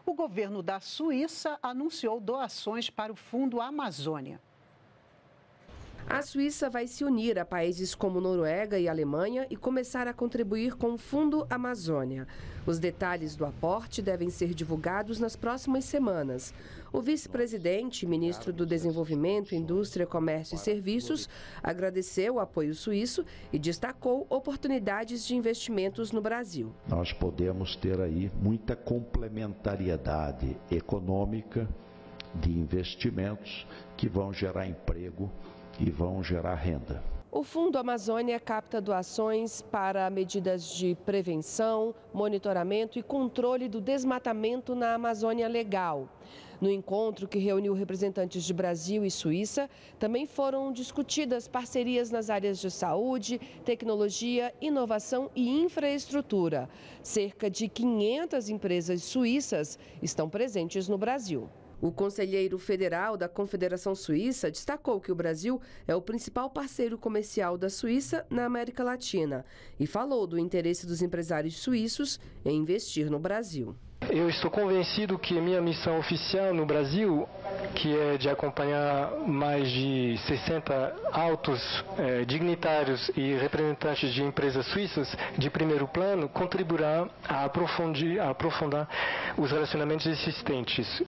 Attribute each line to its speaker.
Speaker 1: O governo da Suíça anunciou doações para o Fundo Amazônia.
Speaker 2: A Suíça vai se unir a países como Noruega e Alemanha e começar a contribuir com o Fundo Amazônia. Os detalhes do aporte devem ser divulgados nas próximas semanas. O vice-presidente e ministro do Desenvolvimento, Indústria, Comércio e Serviços agradeceu o apoio suíço e destacou oportunidades de investimentos no Brasil.
Speaker 3: Nós podemos ter aí muita complementariedade econômica de investimentos que vão gerar emprego e vão gerar renda.
Speaker 2: O Fundo Amazônia capta doações para medidas de prevenção, monitoramento e controle do desmatamento na Amazônia Legal. No encontro, que reuniu representantes de Brasil e Suíça, também foram discutidas parcerias nas áreas de saúde, tecnologia, inovação e infraestrutura. Cerca de 500 empresas suíças estão presentes no Brasil. O conselheiro federal da Confederação Suíça destacou que o Brasil é o principal parceiro comercial da Suíça na América Latina e falou do interesse dos empresários suíços em investir no Brasil.
Speaker 4: Eu estou convencido que minha missão oficial no Brasil, que é de acompanhar mais de 60 altos dignitários e representantes de empresas suíças de primeiro plano, contribuirá a aprofundar os relacionamentos existentes